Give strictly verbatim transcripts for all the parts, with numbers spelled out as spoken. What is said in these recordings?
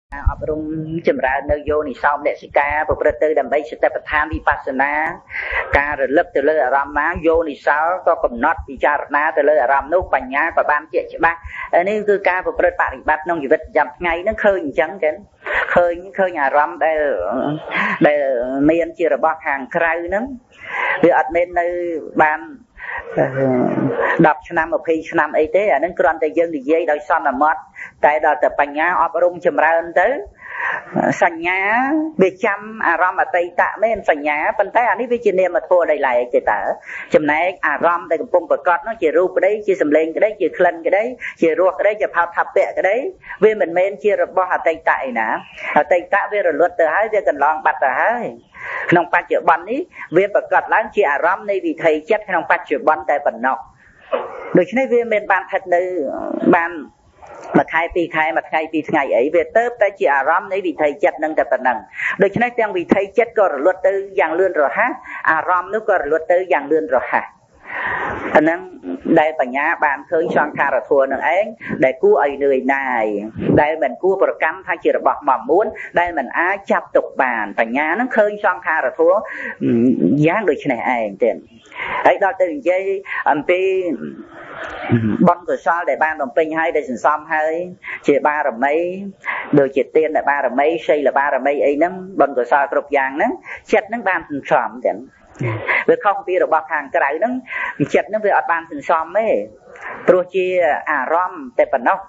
អប់រំចម្រើននៅយោនិសោមអ្នកសិកាប្រព្រឹត្តទៅដើម្បីសតិប្បដ្ឋានវិបស្សនាការរលឹកទៅលើអារម្មណ៍ណាយោនិសោក៏កំណត់ពិចារណាទៅលើអារម្មណ៍នោះបញ្ញាក៏បានជាក់ច្បាស់នេះគឺការប្រព្រឹត្តបរិបត្តិក្នុងជីវិតប្រចាំថ្ងៃហ្នឹងឃើញអញ្ចឹងចឹងឃើញឃើញអារម្មណ៍ដែលដែលមានជារបស់ខាងក្រៅហ្នឹងវាអត់មាននៅបានដប់ឆ្នាំម្ភៃឆ្នាំអីទេអានឹងគ្រាន់តែយើងនិយាយដោយសន្មត់តែដល់តែបញ្ញាអប់រំចម្រើនទៅសញ្ញាវាចាំអារម្មណ៍អតីតមែនសញ្ញាប៉ុន្តែអានេះវាជានាមធម៌ដែលឡែកទេតើចំណែកអារម្មណ៍ដែលកំពុងប្រកបនោះជារូបក្តីជាសម្លេងក្តីជាក្លិនក្តីជារសក្តីជាផោថពៈក្តីវាមិនមែនជារបស់អតីតឯណាអតីតវារលត់ទៅហើយវាកន្លងបាត់ទៅហើយក្នុងបច្ចុប្បន្ននេះវាប្រកបឡើងជាអារម្មណ៍នៃវិថីចិត្តក្នុងបច្ចុប្បន្នតែប៉ុណ្ណោះដូច្នេះវាមិនបានស្ថិតនៅបានមួយខែពីរខែមួយថ្ងៃពីរថ្ងៃអីវាទៅតែជាអារម្មណ៍នៃវិថីចិត្តនឹងតែប៉ុណ្ណឹងដូច្នេះទាំងវិថីចិត្តក៏រលត់ទៅយ៉ាងលឿនរហ័សអារម្មណ៍នោះក៏រលត់ទៅយ៉ាងលឿនរហ័សអាហ្នឹងដែលបញ្ញាបានឃើញសង្ខារធម៌នឹងឯងដែលគួរឲ្យនឿយណាយដែលមិនគួរប្រកាន់ថាជារបស់មមួនដែលមិនអាចចាប់ទុកបានបញ្ញានឹងឃើញសង្ខារធម៌យ៉ាងដូចនេះឯងទៀតហើយដល់ទៅនិយាយអំពីបុណ្យកុសលដែលបានបំពេញហើយដែលសន្សំហើយជាបារមីដូចជាទានដែលបារមីសីលបារមីអីហ្នឹងបុណ្យកុសលគ្រប់យ៉ាងហ្នឹងចិត្តហ្នឹងបានសន្សំទៀតវាខុសពីរបស់ខាងក្រៅហ្នឹងចិត្តហ្នឹងវាអត់បានសន្សំទេព្រោះជាអារម្មណ៍តែប៉ុណ្ណោះ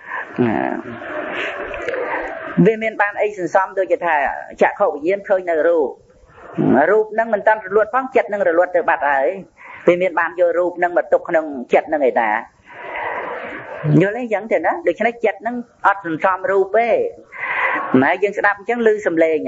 វាមានបានអីសន្សំដូចជាថាចក្ខុវិញ្ញាណឃើញនៅរូបរូបហ្នឹងមិនតាន់រលត់ផងចិត្តហ្នឹងរលត់ទៅបាត់ហើយវាមានបានយករូបហ្នឹងមកទុកក្នុងចិត្តហ្នឹងឯតាយល់ទេអញ្ចឹងទេណាដូច្នេះចិត្តហ្នឹងអត់សន្សំរូបទេម៉ែយើងស្ដាប់អញ្ចឹងឮសំឡេង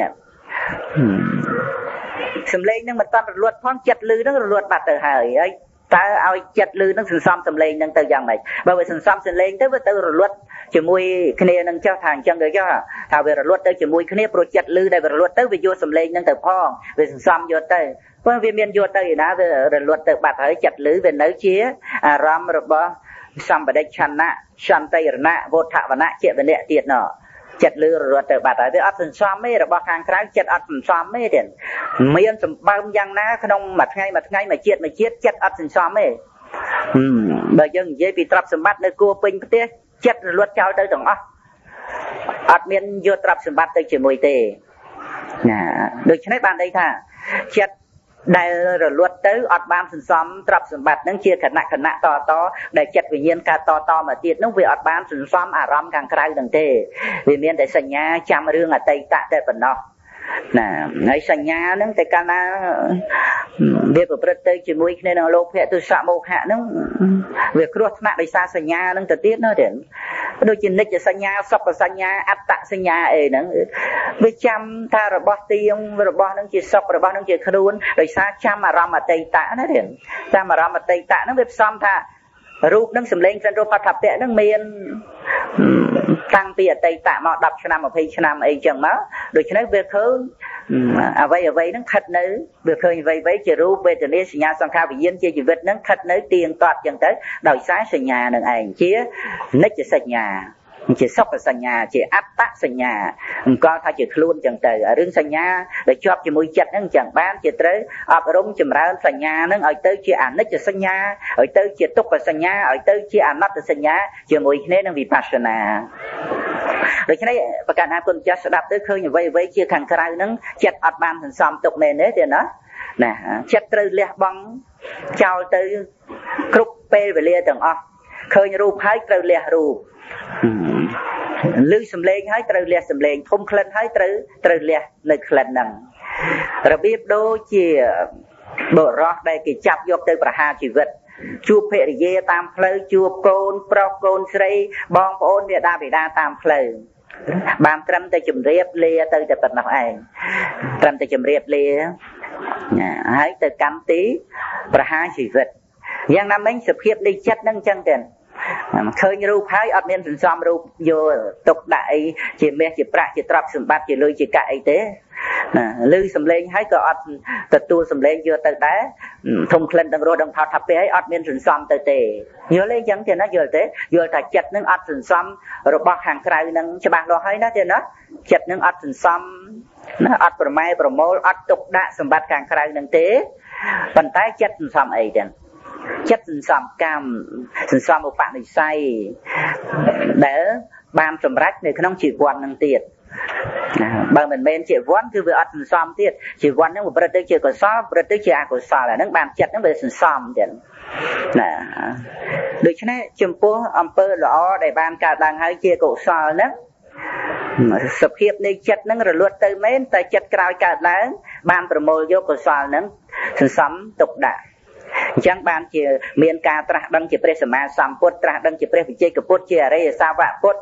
សំឡេងហ្នឹងមិនតាន់រលត់ផងចិត្តឮហ្នឹងរលត់បាត់ទៅហើយហើយតើឲ្យចិត្តឮហ្នឹងសន្សំសំឡេងហ្នឹងទៅយ៉ាងម៉េចបើវាសន្សំសំឡេងទៅវាទៅរលត់ជាមួយគ្នានឹងចុះថាអញ្ចឹងទៅចុះថាវារលត់ទៅជាមួយគ្នាព្រោះចិត្តឮដែលវារលត់ទៅវាយកសំឡេងហ្នឹងទៅផងវាសន្សំយកទៅព្រោះវាមានយកទៅឯណាវារលត់ទៅបាត់ហើយចិត្តឮវានៅជាអារម្មណ៍របស់សម្បដិឆន្ទៈសន្តិរណៈវោធវណៈជាវនៈទៀតណោះចិត្តលឺរត់ទៅបាត់ហើយវាអត់សន្សំទេរបស់ខាងក្រៅចិត្តអត់សន្សំទេទៀតមានសម្បើមយ៉ាងណាក្នុងមួយថ្ងៃមួយថ្ងៃមួយជាតិមួយជាតិចិត្តអត់សន្សំទេបើយើងនិយាយពីទ្រព្យសម្បត្តិនៅគួរពេញផ្ទះចិត្តរលត់ចោលទៅទាំងអស់អត់មានយកទ្រព្យសម្បត្តិទៅជាមួយទេណាដូច្នេះបានន័យថាចិត្តដែលរលត់ទៅអត់បានសន្សំទ្រព្យសម្បត្តិនឹងជាគណៈគណៈតតដែលចិត្តវិញ្ញាណកើតតតមកទៀតនោះវាអត់បានសន្សំអារម្មណ៍ខាងក្រៅនឹងទេវាមានតែសញ្ញាចាំរឿងអតីតតែប៉ុណ្ណោះណាហើយសញ្ញាហ្នឹងតែកាលណាវាប្រព្រឹត្តទៅជាមួយគ្នានឹងលោភៈទុសៈមោហៈហ្នឹងវាគ្រោះថ្នាក់ដោយសារសញ្ញាហ្នឹងទៅទៀតណាទៀតដូចជានិច្ចសញ្ញាសុខសញ្ញាអត្តសញ្ញាអីហ្នឹងវាចាំថារបស់ទៀងរបស់ហ្នឹងជាសុខរបស់ហ្នឹងជាខ្លួនដោយសារចាំអារម្មណ៍អតីតណាទៀតចាំអារម្មណ៍អតីតហ្នឹងវាផ្សំថារូបនឹងសម្លេងសិនរូបផតភៈនឹងមានតាំងពីអតីតមកដប់ឆ្នាំម្ភៃឆ្នាំអីចឹងមកដូច្នេះវាឃើញអ្វីអ្វីហ្នឹងខិតនៅវាឃើញអ្វីអ្វីជារូបវេទនាសញ្ញាសង្ខារវិញ្ញាណជាជីវិតហ្នឹងខិតនៅទៀងទាត់ចឹងទៅដោយសារសញ្ញានឹងឯងជានិច្ចសញ្ញាជាសុខសញ្ញាជាអត្តសញ្ញាអង្គថាជាខ្លួនចឹងទៅរឿងសញ្ញាដែលជាប់ជាមួយចិត្តហ្នឹងចឹងបានជាត្រូវអប់រំចម្រើនសញ្ញាហ្នឹងឲ្យទៅជាអនិច្ចសញ្ញាឲ្យទៅជាទុក្ខសញ្ញាឲ្យទៅជាអនត្តសញ្ញាជាមួយគ្នានឹងវិបស្សនាដូច្នេះប្រកាសថាគុណចាស់ស្ដាប់ទៅឃើញអ្វីអ្វីជាខាងក្រៅហ្នឹងចិត្តអត់បានសន្សំទុកមែនទេណាណាចិត្តត្រូវលះបង់ចោលទៅគ្រប់ពេលវេលាទាំងអស់ឃើញរូបហើយត្រូវលះរូបឮសំឡេងហើយត្រូវលះសំឡេងធំក្លិនហើយត្រូវត្រូវលះនៅក្លិនហ្នឹងរបៀបដូចជាបុរសដែលគេចាប់យកទៅប្រហារជីវិតជួបភរិយាតាមផ្លូវជួបកូនប្រុសកូនស្រីបងប្អូនមាតាបិតាតាមផ្លូវបានត្រឹមតែជម្រាបលាទៅតែប៉ុណ្ណោះឯងត្រឹមតែជម្រាបលាហើយទៅកម្មទីប្រហារជីវិតយ៉ាងណាមិញសភាពនៃចិត្តហ្នឹងអញ្ចឹងទេឃើញរូបហើយអត់មានសន្សំរូបយកទុកដាក់អីជាមាសជាប្រាក់ជាទ្រព្យសម្បត្តិជាលុយជាកាក់អីទេ lư sầm lên hay có tật tu sầm lên vừa từ đá thông khen đằng rồi đằng thọ thập ấy ọt miên sừng xăm từ tề nhớ lên chẳng thì nó vừa thế vừa tại chặt nâng ọt sừng xăm rồi bọc hàng cày nâng cho bạn lo hay nó thì nó chặt nâng ọt sừng xăm nó ọt bờ mai bờ môi ọt tục đạ sầm bát hàng cày nâng tế bàn tay chặt sừng xăm ấy đen chặt sừng xăm cam sừng xăm một bạn này say để ban sầm rách này không chỉ quan nâng tiền bà mình men chỉ vốn cứ về ăn xóm tiết chỉ vốn nó một bữa tới chưa có xóm bữa tới chưa có xóm là nó bàn chặt nó về xóm tiền nè được chứ này chấm po âm pơ lọ để ban cả đang hai chia cổ xóm đó sập hiệp này chặt nó rồi luật tới mấy tới chặt cào cả đáng ban promo vô cổ xóm nó xóm tục đại chẳng ban chỉ miền ca tra đăng chỉ presma samput tra đăng chỉ presvichai kaput chỉ ở đây sao vậy put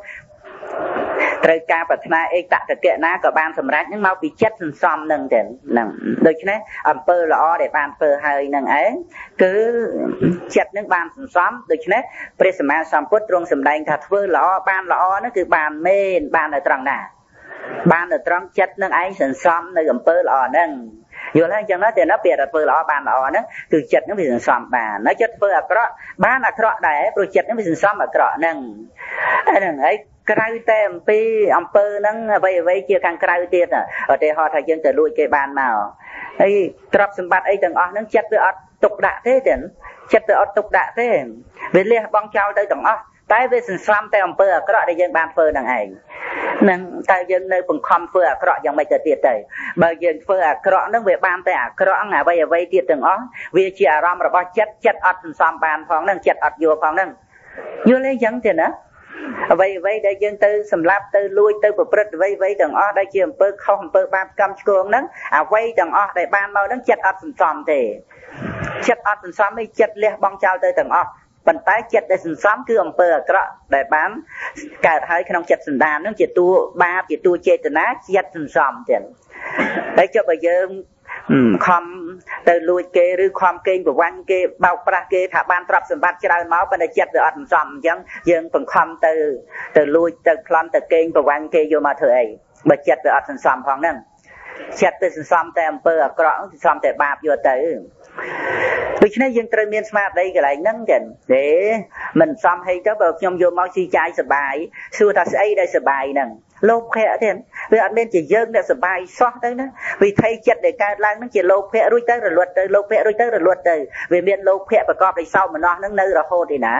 trời ca bát na ấy tạ thực kiện na có ban sầm rách nhưng mau bị chết sừng xóm nâng tiền nâng được chứ đấy ẩm pơ lọ để ban pơ hơi nâng ấy cứ chết nước ban sừng xóm được chứ đấy presma samput trong sầm đành thật pơ lọ ban lọ nó cứ ban mên ban ở trăng nà ban ở trăng chết nâng ấy sừng xóm nơi ẩm pơ lọ nâng vừa lên chẳng nói thì nó biệt là pơ lọ ban lọ nó từ chết nó bị sừng xóm bà nó chết pơ ở cọ ban ở cọ đấy rồi chết nó bị sừng xóm ở cọ nâng nâng ấy cày tem pi âm pơ nâng vây vây chia càng cày tiệt à ở đây họ thay dân từ lui cái bàn nào ấy trap sầm bát ấy từng ở nâng chết từ ở tục đạ thế tiền chết từ ở tục đạ thế về lia bong trao tới từng ở tại vì sừng xăm tay âm pơ ở cái đây dân bàn pơ đằng ấy nâng tay dân nơi phần com pơ ở cái dân mấy cái tiệt này bây giờ pơ ở cái nâng về bàn tay ở cái ngà vây vây tiệt từng ở vì chỉ ở ram rồi bao chết chết ở sừng xăm bàn phong nâng chết ở vô phong nâng vô lên chẳng tiền á vây vây đây dân tư sầm lạp tư lui tư bực bực vây vây đằng ó đây chỉ bơ không bơ ban cam chuông nấng à vây đằng ó đây ban mau nấng chặt ắt sầm sầm thì chặt ắt sầm sầm mới chặt lẹ bong trao tới đằng ó bàn tay chặt đây sầm sầm cứ ông bơ cọ để bán cả hai cái nông chặt sầm đàn nấng chỉ tu ba chỉ tu chơi từ ná chặt sầm sầm tiền đấy cho bây giờ khom từ lui kê rư khom kê của quan kê bao pra kê thả ban trap sầm bát chài máu bên đây chặt được ăn sầm chẳng dương phần khom từ từ lui từ plan từ kê của quan kê vô mà thử ấy mà chặt được ăn sầm phong nè chặt từ sầmแต่อำเภอក្រក់สំតែបាបយកទៅដូច្នេះយើងត្រូវមានស្មារតីកន្លែងហ្នឹងចឹងទេមិនសំហីទៅបើខ្ញុំយកមកស៊ីចាយសបាយសួរថាស្អីដែលសបាយហ្នឹងលោភៈទេវាអត់មានជាយើងដែលសបាយសោះទៅណាវិធីចិត្តដែលកើតឡើងហ្នឹងជាលោភៈរួចទៅរលត់ទៅលោភៈរួចទៅរលត់ទៅវាមានលោភៈប្រកបដោយសោមនស្សហ្នឹងនៅរហូតទេណា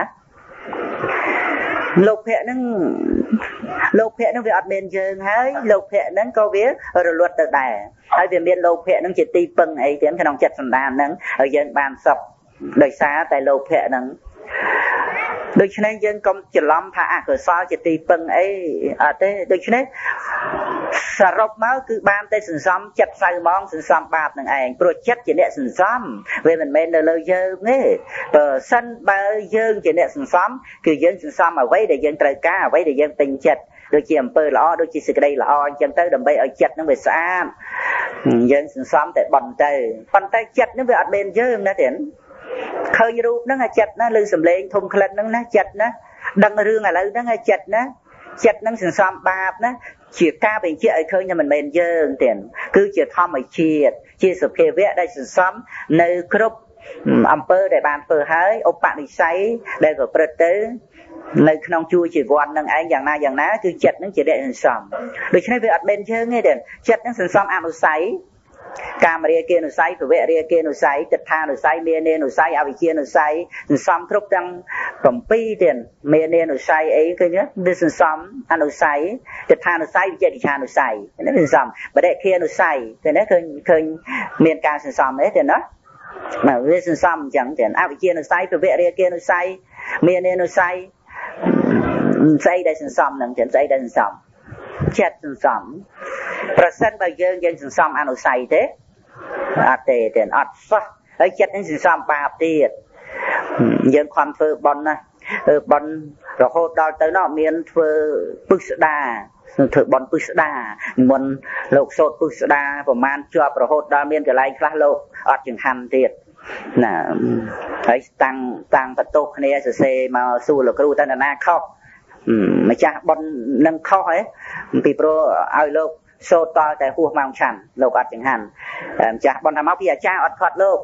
លោកភៈហ្នឹងលោកភៈហ្នឹងវាអត់មានយើងហើយលោកភៈហ្នឹងក៏វារលត់ទៅដែរហើយវាមានលោកភៈហ្នឹងជាទីពឹងអីទៀតក្នុងចិត្តសន្តានហ្នឹងហើយយើងបានសុខដោយសារតែលោកភៈហ្នឹងដូច្នេះយើងកុំច្រឡំថាអកុសលជាទីពឹងអីអត់ទេដូច្នេះសរុបមកគឺបានតែសន្សំចិត្តសៅហ្មងសន្សំបាបនឹងឯងព្រោះចិត្តជាអ្នកសន្សំវាមិនមែននៅលើយើងទេបើសិនបើយើងជាអ្នកសន្សំគឺយើងសន្សំអ្វីដែលយើងត្រូវការអ្វីដែលយើងពេញចិត្តដូចជាអំពើល្អដូចជាសេចក្តីល្អអញ្ចឹងទៅដើម្បីឲ្យចិត្តនឹងវាស្អាតយើងសន្សំតែបន់ទៅប៉ុន្តែចិត្តនឹងវាអត់មែនយើងណាទេឃើញរូបហ្នឹងអាចិត្តណាឮសំឡេងធំក្លិតហ្នឹងណាចិត្តណាដឹងរឿងឥឡូវហ្នឹងអាចិត្តណាចិត្តហ្នឹងសន្សំបាបណាជាការបញ្ជាក់ឲ្យឃើញថាមិនមែនយើងទេគឺជាធម្មជាតិជាសភាវៈដែលសន្សំនៅគ្រប់អំពើដែលបានធ្វើហើយឧបនិស្ស័យដែលប្រព្រឹត្តទៅនៅក្នុងជួរជីវ័ននឹងឯងយ៉ាងណាយ៉ាងណាគឺចិត្តហ្នឹងជាអ្នកសន្សំដូច្នេះវាអត់មែនយើងទេចិត្តហ្នឹងសន្សំអនុស្ស័យកាមរាគានុស្ស័យភវរាគានុស្ស័យទិដ្ឋានុស្ស័យមេនានុស្ស័យអវិជ្ជានុស្ស័យសន្សំគ្រប់ទាំង7ទៀតមេនានុស្ស័យអីឃើញទេវាសន្សំអនុស្ស័យទិដ្ឋានុស្ស័យវិជ្ជានុស្ស័យនេះសន្សំបដិគានុស្ស័យឃើញទេឃើញឃើញមានការសន្សំទេទេណាមកវាសន្សំអញ្ចឹងទេអវិជ្ជានុស្ស័យភវរាគានុស្ស័យមេនានុស្ស័យស្អីដែលសន្សំហ្នឹងចឹងស្អីដែលសន្សំចិត្តសន្សំប្រសិនបើយើងយើងសន្សំអនុស្ស័យទេអត់ទេទេអត់សោះហើយចិត្តនឹងសន្សំបាបទៀតយើងខំធ្វើបុណ្យណាបុណ្យរហូតដល់ទៅនោះមានធ្វើពឹសស្ដាធ្វើបុណ្យពឹសស្ដាមុនលោកសូត្រពឹសស្ដាប្រមាណជាប់រហូតដល់មានកន្លែងខ្លះលោកអត់ចង្ហាន់ទៀតណាហើយតាំងតាំងបន្ទោសគ្នាសរសេរមកសួរលោកគ្រូតើណាខុសម្ចាស់បុណ្យនឹងខុសហ៎ពីព្រោះឲ្យលោក sốt to tại hùa mong chăn lộc ọt chẳng hạn chả bọn tham áo bia cha ọt khọt lộc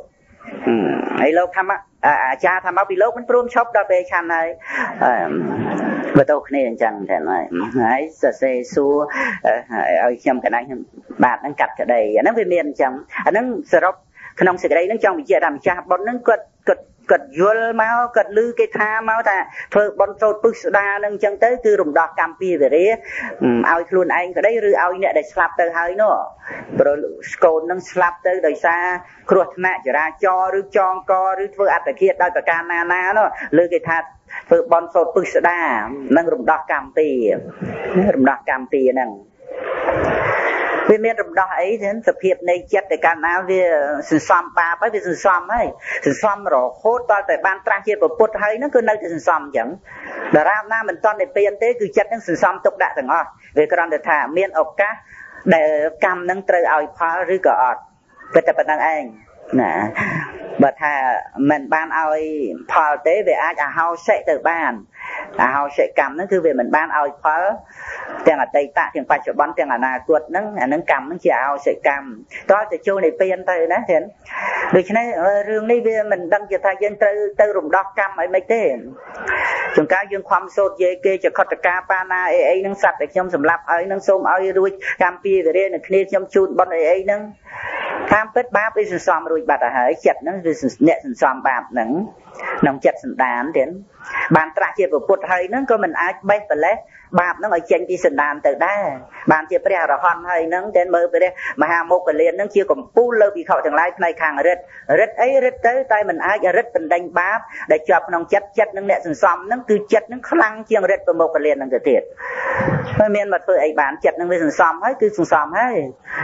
ấy lộc tham á cha tham áo bia lộcมัน ព្រម chọc ដល់ ពេល ឆាន់ ហើយ បើទៅគ្នាអញ្ចឹងតែហើយសរសេរសួរឲ្យខ្ញុំកណ្ដាលខ្ញុំបាទហ្នឹងកាត់ក្តីអាហ្នឹងវាមានអញ្ចឹងអាហ្នឹងសរុបក្នុងសេចក្តីហ្នឹងចង់បញ្ជាក់ថាម្ចាស់បុណ្យហ្នឹងគាត់គាត់គាត់យល់មកគាត់ឮគេថាមកថាធ្វើបុណ្យសូត្រពុះស្ដាហ្នឹងអញ្ចឹងទៅគឺរំដោះកម្មពីវិរិយឲ្យខ្លួនឯងក្តីឬឲ្យអ្នកដែលស្លាប់ទៅហើយនោះព្រោះស្កូនហ្នឹងស្លាប់ទៅដោយសារគ្រោះថ្នាក់ចរាចរណ៍ឬចងកឬធ្វើអត្តឃាតដោយប្រការណាណានោះលើគេថាធ្វើបន់សូត្រពុះស្ដានឹងរំដោះកម្មពីរំដោះកម្មពីហ្នឹងវាមានរំដោះអីទេសភាពនៃចិត្តតែកាលណាវាសន្សំបាបហើយវាសន្សំហើយសន្សំរហូតដល់តែបានត្រាស់ជាពុទ្ធហើយហ្នឹងគឺនៅតែសន្សំអញ្ចឹងដរាបណាមិនតន់តែពៀនទេគឺចិត្តហ្នឹងសន្សំទុកដាក់ទាំងអស់វាគ្រាន់តែថាមានឱកាសដែលកម្មហ្នឹងត្រូវឲ្យផលឬក៏អត់តែតែប៉ុណ្្នឹងឯងណាបើថាមិនបានឲ្យផលទេវាអាចអហោសិទៅបានអហោសិកម្មហ្នឹងគឺវាមិនបានឲ្យផលទាំងអតីតទាំងបច្ចុប្បន្នទាំងអនាគតហ្នឹងអាហ្នឹងកម្មហ្នឹងជាអហោសិកម្មតើទៅចូលនៃពៀនទៅណាទេដូច្នេះរឿងនេះវាមិនដឹងជាថាយើងត្រូវទៅរំដោះកម្មអីមិនទេជួនកាលយើងខំសូត្រនិយាយគេចខុតកាបាណាអីអីហ្នឹងសត្វតែខ្ញុំសម្លាប់ឲ្យហ្នឹងសូមឲ្យរួចកម្មពីវិរិយនៅគ្នាខ្ញុំជូនបុណ្យអីអីហ្នឹងតាមពិតបាបវាសន្សំរួចបាត់ទៅហើយចិត្តហ្នឹងវាអ្នកសន្សំបាបហ្នឹងក្នុងចិត្តសន្តានទៀតបានត្រាស់ជាពុទ្ធហើយហ្នឹងក៏មិនអាចបេះបលេះបាបហ្នឹងឲ្យចេញពីសន្តានទៅដែរបានជាព្រះអរហន្តហើយហ្នឹងតែមើលព្រះមហាមុគលានហ្នឹងជាកម្ពូលលើពីខុសទាំងឡាយផ្នែកខាងរិទ្ធរិទ្ធអីរិទ្ធទៅតែមិនអាចរិទ្ធបណ្ដេញបាបដែលជាប់ក្នុងចិត្តចិត្តនឹងអ្នកសន្សំហ្នឹងគឺចិត្តហ្នឹងខ្លាំងជាងរិទ្ធប្រមុគលានហ្នឹងទៅទៀតហើយមានមកធ្វើអីបានចិត្តហ្នឹងវាសន្សំហើយគឺសន្សំហើយ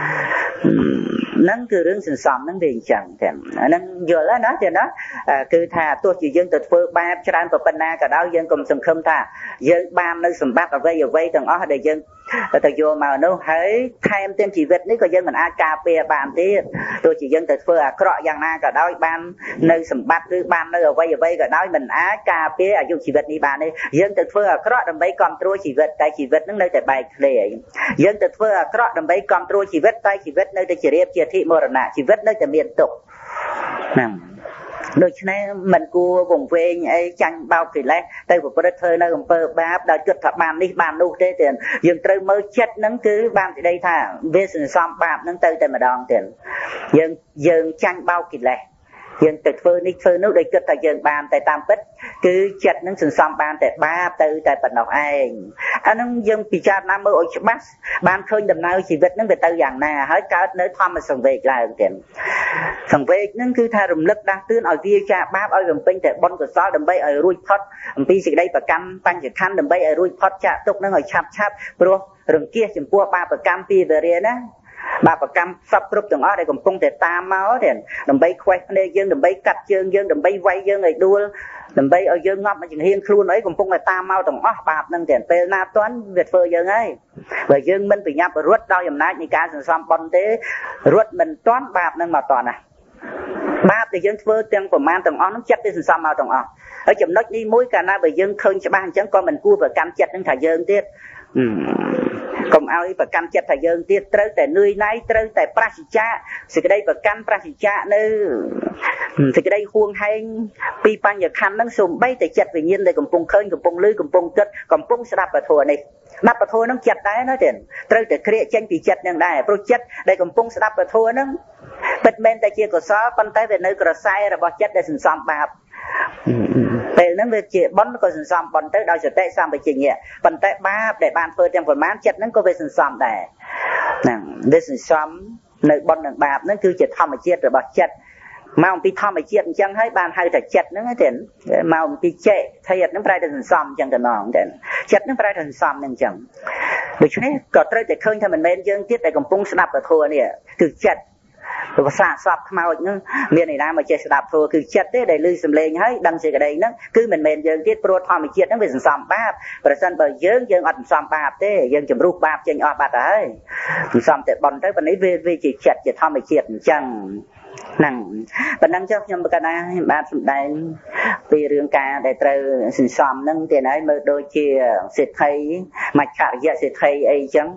ហ្នឹងគឺរឿងសន្សំហ្នឹងវាអញ្ចឹងតែហ្នឹងយល់ហើយណាទេណាគឺថាទោះជាយើងទៅធ្វើបាបច្រើនប៉ុណ្ណាក៏ដោយយើងកុំសង្ឃឹមថាយើងបាននៅសម្បត្តិអ្វីអ្វីទាំងអស់ដែលយើងទៅយកមកនោះហើយថែមទាំងជីវិតនេះក៏យើងមិនអាចការពារបានទៀតទោះជាយើងទៅធ្វើអាក្រក់យ៉ាងណាក៏ដោយបាននៅសម្បត្តិឬបាននៅអ្វីអ្វីក៏ដោយមិនអាចការពារអាយុជីវិតនេះបានទេយើងទៅធ្វើអាក្រក់ដើម្បីគ្រប់គ្រងជីវិតតែជីវិតនឹងនៅតែបែកធ្លាយយើងទៅធ្វើអាក្រក់ដើម្បីគ្រប់គ្រងជីវិតតែជីវិតនៅតែជារៀបជាធិមរណៈជីវិតនៅតែមានទុក្ខហ្នឹងដូច្នេះមិនគួរវង្វេងអីចាញ់បោកកិលេសទៅប្រព្រឹត្តធ្វើនៅអំពើបាបដោយគិតថាបាននេះបាននោះទេទៀតយើងត្រូវមើលចិត្តហ្នឹងគឺបានសេចក្តីថាវាសន្សំបាបហ្នឹងទៅតែម្ដងទៀតយើងយើងចាញ់បោកកិលេសយើងទៅធ្វើនេះធ្វើនោះដោយគិតថាយើងបានតែតាមពិតគឺចិត្តនឹងសន្សំបានតែបាបទៅតែប៉ុណ្ណោះឯងអាហ្នឹងយើងពិចារណាមើលឲ្យច្បាស់បានឃើញដំណើរជីវិតហ្នឹងវាទៅយ៉ាងណាហើយកើតនៅធម្មសង្វេគឡើងទៀតសង្វេគហ្នឹងគឺថារំលឹកដាស់តឿនឲ្យវាចាបាបឲ្យបំពេញតែបុណ្យកុសលដើម្បីឲ្យរួចផុតអំពីសេចក្តីប្រកម្មបញ្ញខណ្ឌដើម្បីឲ្យរួចផុតចាកទុក្ខហ្នឹងឲ្យឆាប់ឆាប់ព្រោះរង្គៀសចំពោះបាបកម្មពីវិរិយណាបាបកម្មសពគ្រប់ទាំងអស់ដែលកំពុងតែតាមមកទេដើម្បីខ្វេះភ្នែកយើងដើម្បីកាត់ជើងយើងដើម្បីវាយយើងឲ្យដួលដើម្បីឲ្យយើងងាប់មកចង្ហៀងខ្លួនអីកំពុងតែតាមមកទាំងអស់បាបហ្នឹងទេពេលណាទាន់វាធ្វើយើងហើយបើយើងមិនប្រញាប់រត់ដោយអំណាចនៃការសន្សំបុណ្យទេរត់មិនទាន់បាបហ្នឹងមកទាន់ណាបាបដែលយើងធ្វើទាំងប្រមាណទាំងអស់ហ្នឹងចិត្តវាសន្សំមកទាំងអស់ហើយចំណុចនេះមួយកាលណាបើយើងឃើញច្បាស់អញ្ចឹងក៏មិនគួរប្រកាន់ចិត្តហ្នឹងថាយើងទៀតកុំឲ្យប្រកាន់ចិត្តថាយើងទៀតត្រូវតែនឿយណាយត្រូវតែប្រសិជ្ជៈសេចក្តីប្រកាន់ប្រសិជ្ជៈនៅសេចក្តីហួងហែងពីបញ្ញខណ្ឌហ្នឹងសូម្បីតែចិត្តវិញ្ញាណដែលកំពុងឃើញកំពុងឮកំពុងគិតកំពុងស្ដាប់ពធនេះស្ដាប់ពធហ្នឹងចិត្តដែរណាទេត្រូវតែក្រៀកចេញពីចិត្តហ្នឹងដែរព្រោះចិត្តដែលកំពុងស្ដាប់ពធហ្នឹងពិតមែនតែជាកុសលប៉ុន្តែវានៅក្រសែរបស់ចិត្តដែលសន្សំបាបពេលហ្នឹងវាជាបុណ្យក៏សន្សំបុណ្យទៅដោយសតិសម្បជញ្ញៈប៉ុន្តែបាបដែលបានធ្វើទាំងប្រមាណចិត្តហ្នឹងក៏វាសន្សំដែរហ្នឹងវាសន្សំនៅបុណ្យនិងបាបហ្នឹងគឺជាធម្មជាតិរបស់ចិត្តមកអំពីធម្មជាតិអញ្ចឹងហើយបានហៅថាចិត្តហ្នឹងទេមកអំពីចេតធាតុហ្នឹងប្រែទៅសន្សំអញ្ចឹងតំណងទេចិត្តហ្នឹងប្រែទៅសន្សំហ្នឹងអញ្ចឹងដូច្នេះក៏ត្រូវតែឃើញថាមិនមែនយើងទៀតដែលកំពុងស្ដាប់ពធនេះគឺចិត្តភាសាសពខ្មោចហ្នឹងមានន័យណាមកចេះស្ដាប់ធัวគឺចិត្តទេដែលឮសំឡេងហើយដឹងសេចក្តីហ្នឹងគឺមិនមែនយើងទៀតព្រោះធម្មជាតិហ្នឹងវាសន្សំបាបប្រសិនបើយើងយើងអត់សន្សំបាបទេយើងជំរុះបាបចេញអស់បាត់ហើយសន្សំតែបុណ្យទៅប៉ុន្តែវាវាជាចិត្តជាធម្មជាតិអញ្ចឹងហ្នឹងប៉ុណ្ណឹងចុះខ្ញុំប្រកាសថាបាទសម្ដែងពីរឿងការដែលត្រូវសន្សំហ្នឹងទៀតហើយមើលដូចជាសេដ្ឋីមច្ឆរិយសេដ្ឋីអីចឹង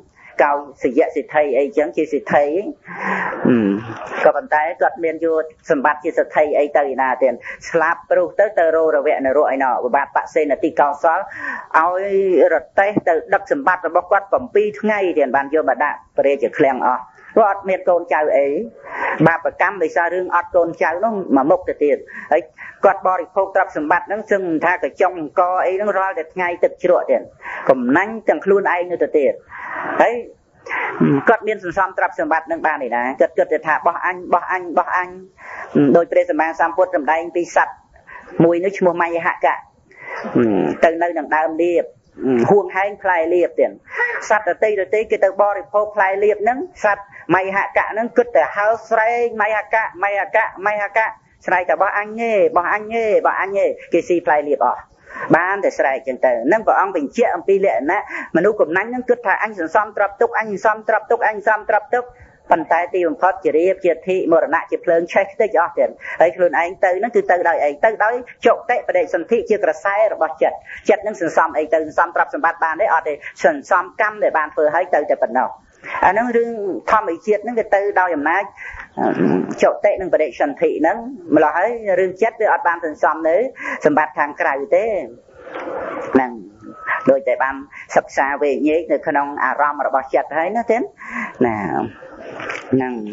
cao sự dạy sự thầy ấy chẳng chỉ sự thầy có bàn tay có miền vô sầm bát chỉ sự thầy ấy tới na tiền slap pro tới tới rô rồi vẽ này rồi nọ bát bát sen là tì cao xóa ao rồi tới từ đất sầm bát rồi bóc quát cầm pi ngay tiền bàn vô bà đạn rồi chỉ khen ọ có ọt miền côn chào ấy bà bà cam bị sao riêng ọt côn chào nó mà mốc từ tiền ấy quạt bò thì phô tập sầm bát nó sưng tha cái trong co ấy nó ra được ngay từ chữa tiền cầm nanh chẳng luôn ai nữa từ tiền ấy cất miên sầm sầm tập sầm bát nâng ba này nè cất cất để thả bỏ anh bỏ anh bỏ anh đôi pre sầm ba sam phút sầm đai pi sạch mùi nước mua may hạ cả từ nơi đằng đàm điệp huông hai play liệp tiền sạch ở tây rồi tây cái từ bò thì phô play liệp nâng sạch may hạ cả nâng cất để house ray may hạ cả may hạ cả may hạ cả sài cả bỏ anh nhé bỏ anh nhé bỏ anh nhé cái si play liệp à ban để sài chân tờ nâng vào ông bình chia ông pi lệ nè mà nu cùng nánh nâng cất thà anh sẵn xăm trập túc anh xăm trập túc anh xăm trập túc phần tay tiêu một phật chỉ riêng chỉ thị một nãy chỉ phơi check tới cho tiền ấy luôn anh tới nó từ từ đời ấy tới đó chọn tệ và để sân thị chưa có sai rồi bỏ chật chật nâng sẵn xăm ấy từ xăm trập sẵn bát bàn đấy ở đây sẵn xăm cam để bàn phơi hay từ từ phần nào à nó riêng tham ấy chết nó cái từ đau giùm nãy chọn tệ nâng và để sân thị nó mà là thấy riêng chết với ở bàn sẵn xăm đấy sẵn bát thang cày thế năng đôi tại ban sập xa về nhé từ khả năng à ram mà bỏ chặt thấy nó thế nào năng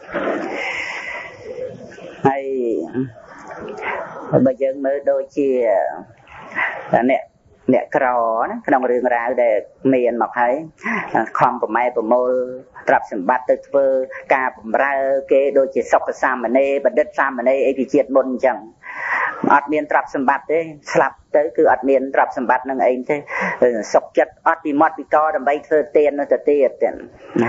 hay bây giờ mới đôi chia nè nè cò nó trong rừng ra để miền mặc thấy không của mai của môi tập sầm bát từ phơ cà của ra cái đôi chia sọc cái sam mà nè bật đất sam mà nè ấy thì triệt môn chẳng ọt miền tập sầm bát đấy slap tới cứ ọt miền tập sầm bát năng ấy thế sọc chất ọt đi mót đi co đầm bay thơ tiền nó tự tiền tiền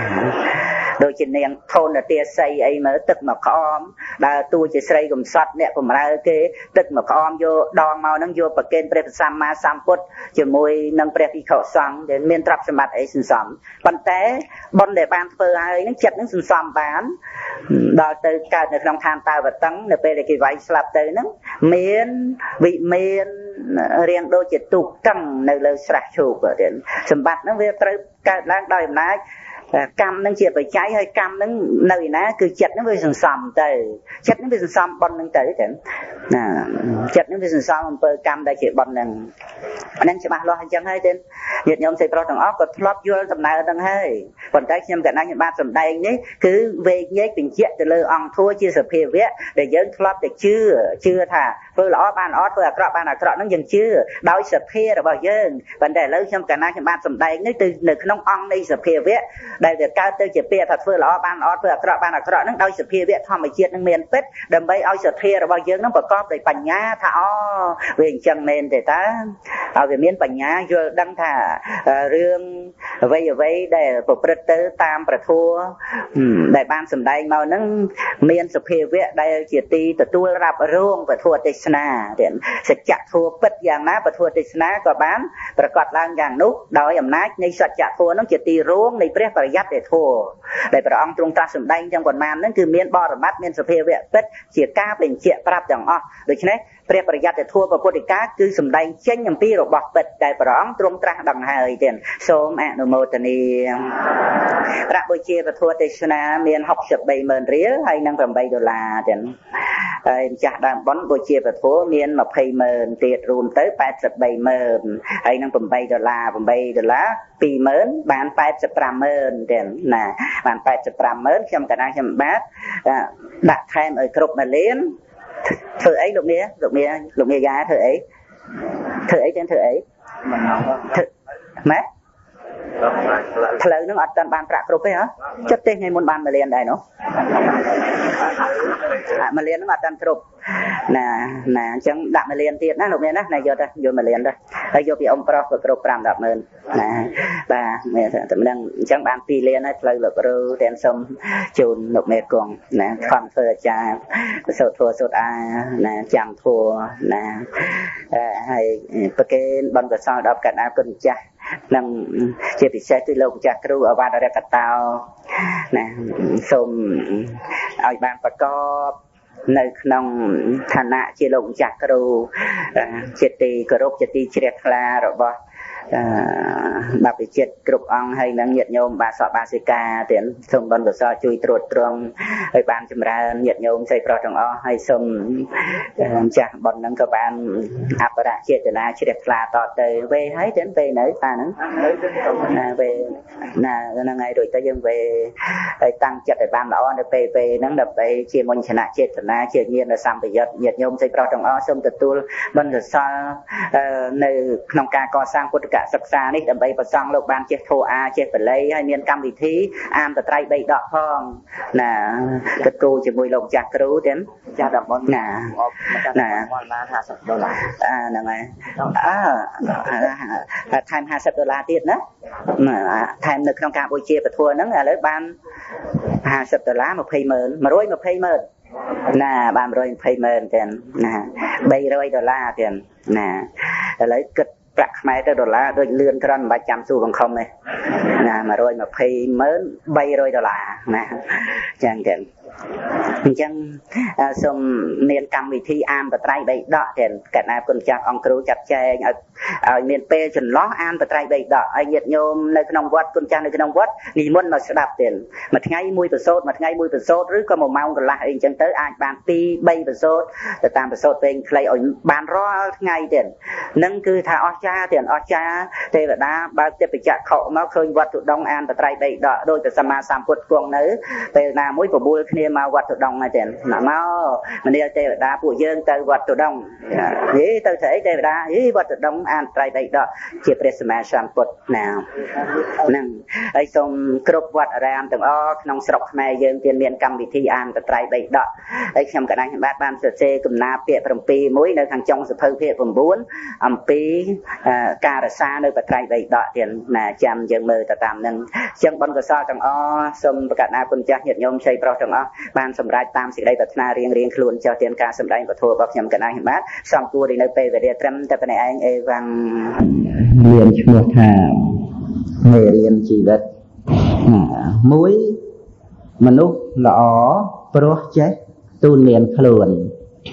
đôi chân nền thôn là tia xây ấy mới tức mà khom đã tu chỉ xây gồm sọt nè của mà cái tức mà khom vô đòn màu năng vô bậc kênh prep sama samput chỉ môi năng prep đi khẩu xoang để miền tập sầm bát ấy sinh sống bàn té bon để bàn phơi ấy nó chặt nó sinh sống bán đào từ cảในក្នុងឋានតើវតឹងនៅពេលដែលគេវាយស្លាប់ទៅហ្នឹងមានវិមានរៀងដូចជាទូកតឹងនៅលើស្រះឈូកទៀតសម្បត្តិហ្នឹងវាត្រូវកើតឡើងដោយអំណាចកម្មនឹងជាបច្ច័យហើយកម្មនឹងនៅឯណាគឺចិត្តនឹងវាសន្សំទៅចិត្តនឹងវាសន្សំប៉ុននឹងទៅចឹងណាចិត្តនឹងវាសន្សំអំពើកម្មដែលជាប៉ុននឹងអានឹងច្បាស់លាស់អញ្ចឹងហើយទេញាតិញោមស្រីប្រុសទាំងអស់ក៏ធ្លាប់យល់ដំណើរហ្នឹងហើយប៉ុន្តែខ្ញុំកណ្ដាលខ្ញុំបានសម្ដែងនេះគឺវេកញែកបញ្ជាក់ទៅលើអង្គធัวជាសភាវៈដែលយើងធ្លាប់តែជឿជឿថាធ្វើល្អបានល្អធ្វើអាក្រក់បានអាក្រក់ហ្នឹងយើងជឿដោយសភារបស់យើងប៉ុន្តែឥឡូវខ្ញុំកណ្ដាលខ្ញុំបានសម្ដែងនេះទៅនៅក្នុងអង្គនៃសភាវៈដែលវាកើតទៅជាពាក្យថាធ្វើល្អបានល្អធ្វើអាក្រក់បានអាក្រក់ហ្នឹងដោយសភាវៈធម្មជាតិនឹងមានពិតដើម្បីឲ្យសទ្ធារបស់យើងនឹងប្រកបដោយបញ្ញាថាអូវាអញ្ចឹងមែនទេតាឲ្យវាមានបញ្ញាយល់ដឹងថារឿងអ្វីអ្វីដែលប្រព្រឹត្តទៅតាមប្រធัวដែលបានសម្ដែងមកហ្នឹងមានសភាវៈដែលជាទីទទួលរ៉ាប់រងពធទេសនាទៀតសច្ចធัวពិតយ៉ាងណាពធទេសនាក៏បានប្រកាសឡើងយ៉ាងនោះដោយអំណាចនៃសច្ចធัวហ្នឹងជាទីរងនៃព្រះបរិយត្តិធัวដែលព្រះអង្គទ្រង់ត្រាស់សម្ដែងទាំងប៉ុន្មានហ្នឹងគឺមានបរមត្តមានសភាវៈពិតជាការបញ្ជាក់ប្រាប់ទាំងអស់ដូច្នេះព្រះបរិយត្តិធัวពុទ្ធិកាគឺសម្ដែងចេញអំពីរបស់ពិតដែលព្រះអង្គទ្រង់ត្រាស់ដឹងហើយទៀតសូមអនុមោទនាប្រាក់បូជាពធទេសនាមានហុកសិបបីម៉ឺនរៀលហើយនឹងប្រាំបីដុល្លារទៀតហើយម្ចាស់ដើមបុណ្យបូជាពធមានยี่สิบម៉ឺនទៀតរួមទៅแปดสิบสามម៉ឺនហើយនឹងแปดដុល្លារแปดដុល្លារtwoម៉ឺនបានแปดสิบห้าម៉ឺនទៀតណាបានแปดสิบห้าម៉ឺនខ្ញុំកណ្ដាលខ្ញុំបាទដាក់ថែមឲ្យគ្រប់មួយលានធ្វើអីលោកនាងលោកនាងលោកនាងយ៉ាធ្វើអីធ្វើអីចឹងធ្វើអីម៉ែផ្លូវនឹងអត់ទាន់បានប្រាក់គ្រប់ទេហ៎ចិត្តទេថ្ងៃមុនបានមួយលានដែរនោះមួយលាននឹងអត់ទាន់គ្រប់ណាណាអញ្ចឹងដាក់មួយលានទៀតណាលោកនាងណាណែយកទៅយកមួយលានទៅហើយយកពីអ៊ំប្រុសក៏គ្រប់five tenម៉ឺនណាបាទមានតែមិនដឹងអញ្ចឹងបានtwoលានហើយផ្លូវលោកគ្រូទាំងសុំជូនលោកមេគង់ណាខំធ្វើអាចារ្យសូត្រធัวសូត្រអាណាចាំធัวណាហើយប្រកេនបនកសលដល់កណ្ដាលគុណម្ចាស់នឹងជាពិសេសគឺលោកម្ចាស់គ្រូអវត្តរកតោណាសូមឲ្យបានប្រកបនៅក្នុងឋានៈជាលោកម្ចាស់គ្រូជាទីគោរពជាទីជ្រះថ្លារបស់ bạc bị chết cục ong hay nắng nhiệt nhôm bà sọ bà xì ca tiền xung bần của so chui trột trông hay ban chấm ra nhiệt nhôm xây pro trong o hay xung chả bọn nắng các bạn áp đã chết từ là chết đẹp là tọt từ về thấy đến về nữa ta nữa về là ngày rồi tới dân về tăng chặt để ban đó về về nắng đập về chia môn chả chết từ là chết nhiên là xong bây giờ nhiệt nhôm xây pro trong o xung từ tu bần của so nơi nông ca co sang của cả sắc xa này đầm bay và sang lục ban chết thô a chết phải lấy hay miền cam vị thí am từ trai bay đọ phong là cái cô chỉ mùi lục chặt cứu đến cha đầm bón nà nà à là này à time hai đô la tiền đó mà time được nông ca bôi chia và thua nó là lấy ban hai đô la một pay mờn mà rồi một pay mờn nà ban rồi pay mờn tiền nà bay rồi đô la tiền nà lấy kịch bạc máy tới đô la rồi lươn tròn ba trăm xu bằng không này nà mà rồi mà pay mớn bay rồi đô la nà chẳng tiền chẳng xôm miền cam vị thi am và trai bay đọ tiền cả na con chặt ông cứu chặt che ở miền pe chuẩn ló am và trai bay đọ ai nhiệt nhôm nơi nông vót con cha nơi nông vót nghỉ muốn nó sẽ đạp tiền mà ngay mùi từ sốt mà ngay mùi từ sốt rưỡi có một màu còn lại chẳng tới ai bàn pi bay từ sốt từ tam từ sốt bên play ở bàn ro ngay tiền nâng cứ thà o cha tiền o cha thế là đa ba tiếp bị chặt khẩu nó khơi vót tụ đông am và trai bay đọ đôi từ sama sam quật cuồng nữ về là mũi của bùi kia mà vót tụ đông này tiền là máu mà đi thế là đa bùi dương tới vót tụ đông thế tôi thấy thế là đa thế vót tụ đông am trai bay đọ chỉ presma sam quật nào nâng ai xong cướp vót ram từng o nông sọc mày dương tiền miền cam vị thi am và trai bay đọ ai xem cái này bát ban sơ xe cùng na pịa from pi mũi nơi thằng trong sự phơi pịa from bốn âm pi cà rà sa nơi bát trai bay đọ tiền là chăm dương mơ ta tam nâng chân bón cơ so trong o xong cả na quân cha nhiệt nhôm xây pro trong o ban sầm rai tam sự đây bát na riêng riêng luôn cho tiền ca sầm đây và thua bọc nhầm cái này bát xong tua đi nơi pe về đây trâm ta cái này anh e vang liền chua thà nghề riêng chỉ vật mũi mình lúc lọ pro chết tu miền khluồn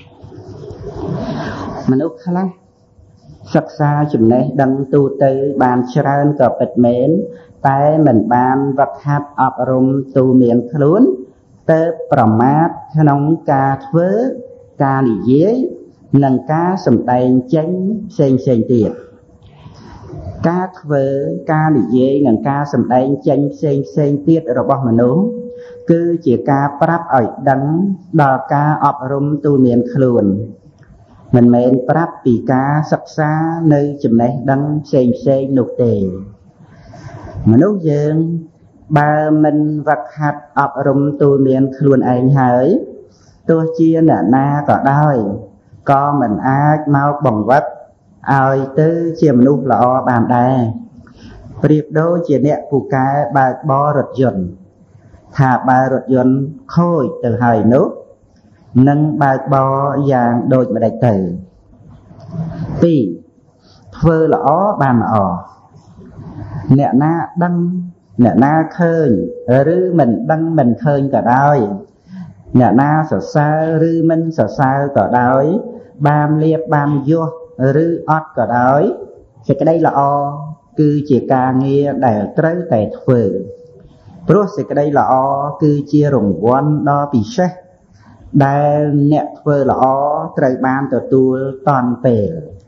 mình lúc khá sắc xa chùm này đăng tu tới bàn trơn cờ bật mến tại mình bàn vật hạt ọp rung tu miền khluồn tớ prầm mát nông ca thớ ca lì dế nâng ca sầm tay chánh xên xên tiệt ca thớ ca lì dế nâng ca sầm tay chánh xên xên tiệt rồi bỏ mà nấu cứ chỉ ca prap ở đắng đò ca ọp rung tu miền khluồn mình men prap bị ca sắc xa nơi chùm này đắng xên xên nục tề mà nấu dương bà mình vật hạt ọp rung tu miền khluồn anh hỡi tôi chia nè na có đôi có mình ai mau bồng vất ai tư chia mình úp lọ bàn đài riệp đô chia nẹ phụ cái bà bó rật dồn thả bà rật dồn khôi từ hơi nước nâng bà bó dạng đôi mà đại tử tì phơ lõ bàn ỏ nẹ na đăng nẹ na khơi rư mình đăng mình khơi cả đôi nẹ na sở xa rư mình sở xa cả đôi bàm liệp bàm vô rư ọt cả đôi thì cái đây là o cứ chỉ ca nghe để tới để phở rồi thì cái đây là o cứ chia rồng quan đo bị xét để nẹt phở là o trời ban từ tu toàn về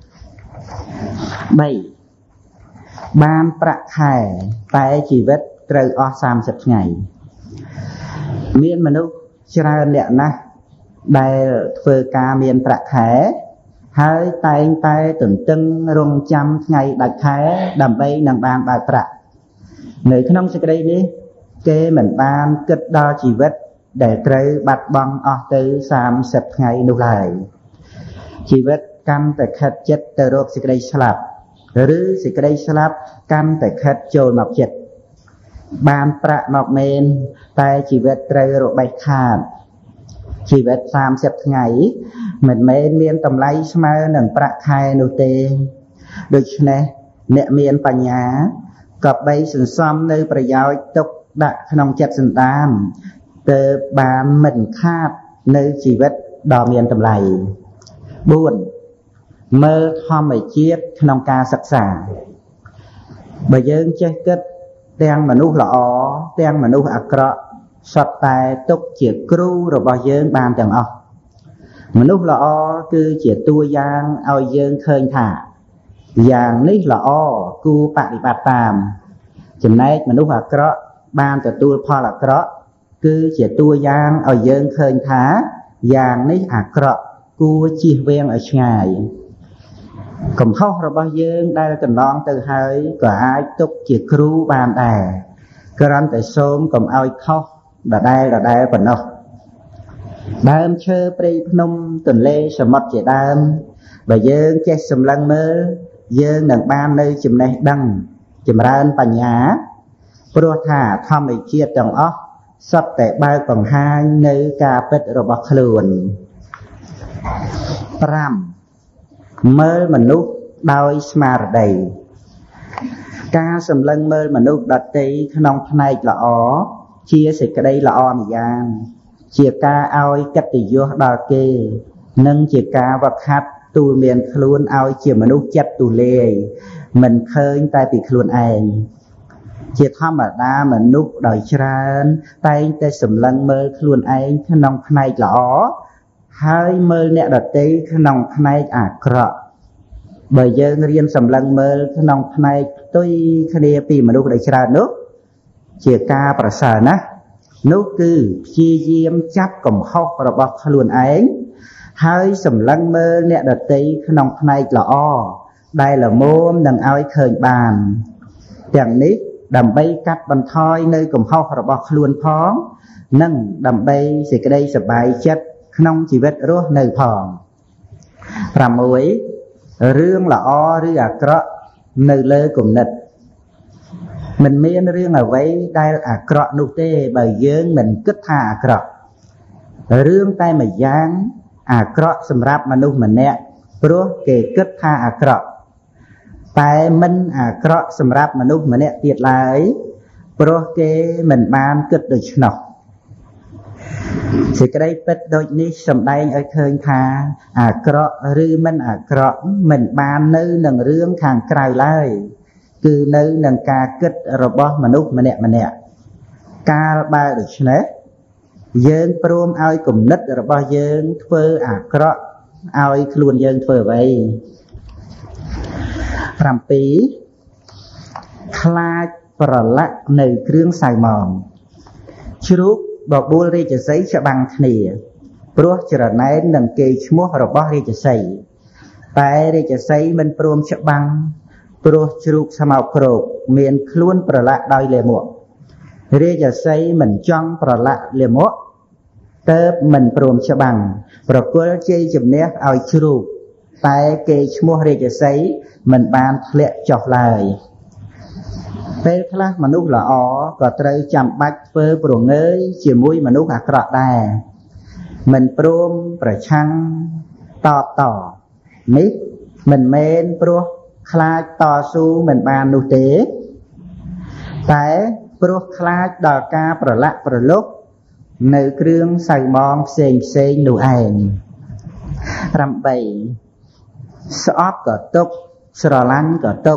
bảy ban bạc hải tại chỉ vết trời o sam sập ngày miền mình lúc ra nẹt na để phở ca miền bạc hải hai tay tay từng tưng rung trăm ngày bạch thái đầm bay nằm bàn bài bạc người không sẽ đây đi kê mình ban kết đo chỉ vết để trời bạch băng ở tới sam sập ngày nụ lại chỉ vết căn tại khát chết từ rốt sẽ đây slap rứ sẽ đây slap căn tại khát trôi mọc chết ban bạc mọc men tay chỉ vết trời rốt bạch khát chỉ vết sam sập ngày mình men miên tầm lấy smile nâng bạc khai nụ tê được này nẹ miên bà nhà cọp bay sừng xóm nơi bà giáo tục đã nông chất sừng tam từ bà mình khát nơi chỉ vết đò miên tầm lấy buồn mơ thom mày chiết nông ca sắc xả bởi dương chết kết đang mà nuốt lọ đang mà nuốt ạc rọ sọt tài tục chỉ cưu rồi bao dương bàn chẳng ọc mà nuốt lọ cứ chỉ tua giang ao dương khơi thả giang nít lọ cu bạc đi bạc tàm chừng này mà nuốt ạc rọ bàn từ tua pho ạc rọ cứ chỉ tua giang ao dương khơi thả giang nít ạc rọ cu chi ven ở ngày cầm khóc rồi bao dương đây là cần non từ hơi có ai tục chỉ cưu bàn đè cơ rắn tại xôm cầm ao khóc là đây là đây phần đâu đam chơi prey nông tuần lê sầm mật chỉ đam và dương che sầm lăng mơ dương đằng ban nơi chùm này đăng chùm ra ân bà nhá pro thả thăm ấy chia trong óc sắp tại bao còn hai nơi cà pet rồi bọc luồn ram mơ mà nút đôi smart đầy ca sầm lăng mơ mà nút đặt tây nông này là ó chia sẻ cái đây là o mà giang chia ca ao cách thì vô đào kê nâng chia ca vật hạt tu miền luôn ao chia mà nút chất tu lê mình khơi tay bị luôn anh chia thăm mà đa mà nút đòi tràn tay tay sầm lăng mơ luôn anh cái nông này là ó hai mơ nè đặt tây cái nông này à cọ bởi giờ riêng sầm lăng mơ cái nông này tôi cái này vì mà nút đòi tràn nước chia caประเสริฐนะនោះគឺព្យាយាមចាប់កំហុសរបស់ខ្លួនឯងហើយសម្លឹងមើលអ្នកដទៃក្នុងផ្នែកល្អដែលល្មមនឹងឲ្យឃើញបានទាំងនេះដើម្បីកាត់បន្ថយនៅកំហុសរបស់ខ្លួនផងនិងដើម្បីសេចក្តីសប្បាយចិត្តក្នុងជីវិតរស់នៅផងប្រាំមួយរឿងល្អឬអាក្រក់នៅលើគំនិតmình miên riêng ở vậy đây là cọ nụ tê bởi dương mình kết tha à cọ riêng tay mà giang à cọ sầm rạp mà nụ mình nè pro kể kết tha à cọ tay mình à cọ sầm rạp mà nụ mình nè tiệt lại pro kể mình ban kết được nọ thì cái đây bết đôi ní sầm đây ở khơi tha à cọ riêng mình à cọ mình ban nơi nâng riêng hàng cài lại cứ nơi nâng ca kết robot mà nút mà nè mà nè ca ba được nè dương prom ai cùng nít robot dương phơ à cọ ai luôn dương phơ vậy làm tí khai bờ lạ nơi kêu xài mòn chúc bọc bùa đi cho giấy cho bằng nè pro cho này nâng kê mua robot đi cho giấy tại đi cho giấy mình prom cho bằng pro chụp sao màu cột miền luôn bờ lạ đôi lề muộn rê giờ xây mình trong bờ lạ lề muộn tớ mình prom cho bằng bờ quơ chơi chụp nét ao chụp tại kê mua rê giờ xây mình bàn lệ chọc lại thế là mà nút là ó có trời chạm bách phơ bờ ngơi chỉ mũi mà nút hạt rọt đà mình prom bờ chăng tọt tỏ mít mình men pro khai tỏ su mình bàn nụ tế tại pro khai đò ca bờ lạ bờ lúc nơi kêu sài mòn xèn xèn nụ ảnh rằm bảy shop có tục sờ lăn có tục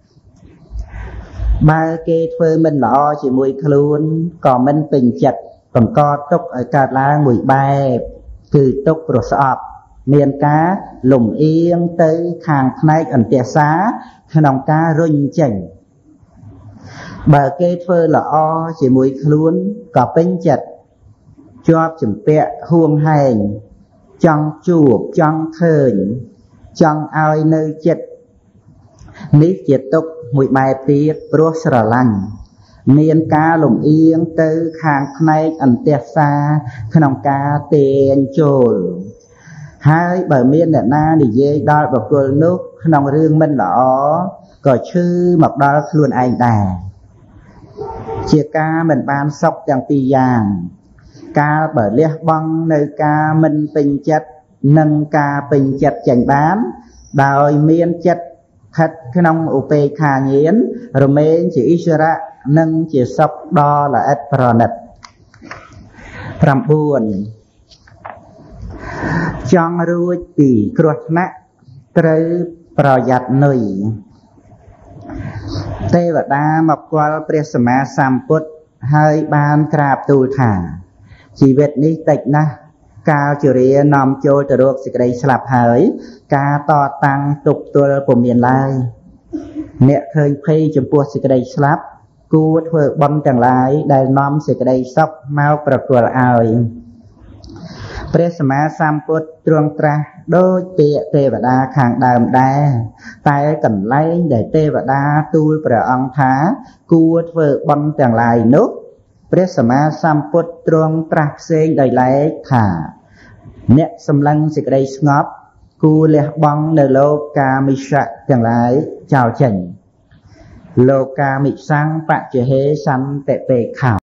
ba kê phơi mình lọ chỉ mùi khluôn còn mình bình chặt còn co tục ở cả lá mùi bài từ tục pro shop miền cá lùng yên tới hàng này ẩn tiệt xá nòng cá rung chỉnh bờ kê phơi là o chỉ mũi luôn có bên chật cho chừng bẹ huông hành trong chuột trong khơi trong ao nơi chật nít chật tục mũi bài tiệt pro sờ lăn miền cá lùng yên tới hàng này ẩn tiệt xá nòng cá tiền trồi hai bởi miên là na thì dễ đo vào cơ nước nòng riêng mình lọ có chư mặc đo luôn anh đà chia ca mình ban sọc chẳng tì giàng ca bởi liếc băng nơi ca mình bình chất nâng ca bình chất chẳng bán đòi miên chất thật cái nông ủ bê khả nhiến rồi mến chỉ ít ra nâng chỉ sọc đo là ít pro nật rằm buồn trong ruột bị cột nát trờiប្រយ័ត្ននុយទេវតាមកគាល់ព្រះសម្មាសម្ពុទ្ធហើយបានក្រាបទូលថាជីវិតនេះតិចណាស់កាលជរានាំចូលទៅរកសេចក្តីស្លាប់ហើយការតតាំងទុកទល់ពុំមានឡើយអ្នកឃើញភ័យចំពោះសេចក្តីស្លាប់គួរធ្វើបុណ្យទាំងឡាយដែលនាំសេចក្តីសុខមកប្រគល់ឲ្យព្រះសម្មាសម្ពុទ្ធទ្រង់ត្រាស់ដូចពាក្យទេវតាខាងដើមដែរតែកន្លែងដែលទេវតាទូលព្រះអង្គថាគួរធ្វើបុណ្យទាំងឡាយនោះព្រះសម្មាសម្ពុទ្ធទ្រង់ត្រាស់ផ្សេងដោយឡែកថាអ្នកសម្លឹងសេចក្តីស្ងប់គួរលះបង់នៅលោកកាមិសៈទាំងឡាយចោលចេញ โลกามิสังปะเจเหสันเตเปขะ